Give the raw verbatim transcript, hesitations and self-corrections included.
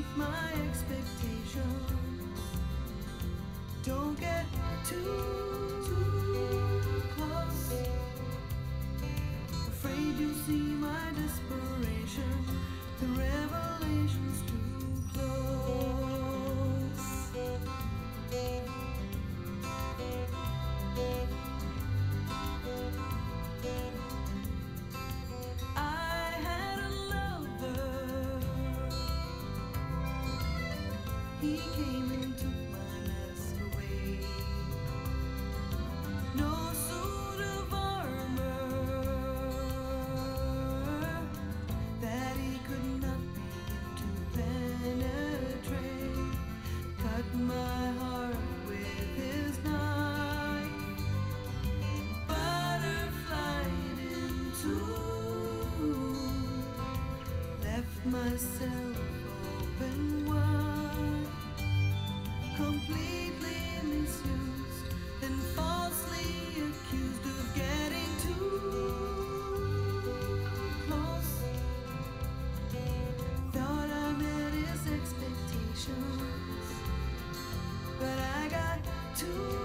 my expectations. Don't get too, too close. Afraid you'll see my desperation. The revelation's too close. I had a lover. He came and took my mess away. No suit of armor that he could not begin to penetrate. Cut my heart with his knife, butterflied in two, left myself open wide, completely misused, then falsely accused of getting too close. Thought I met his expectations, but I got too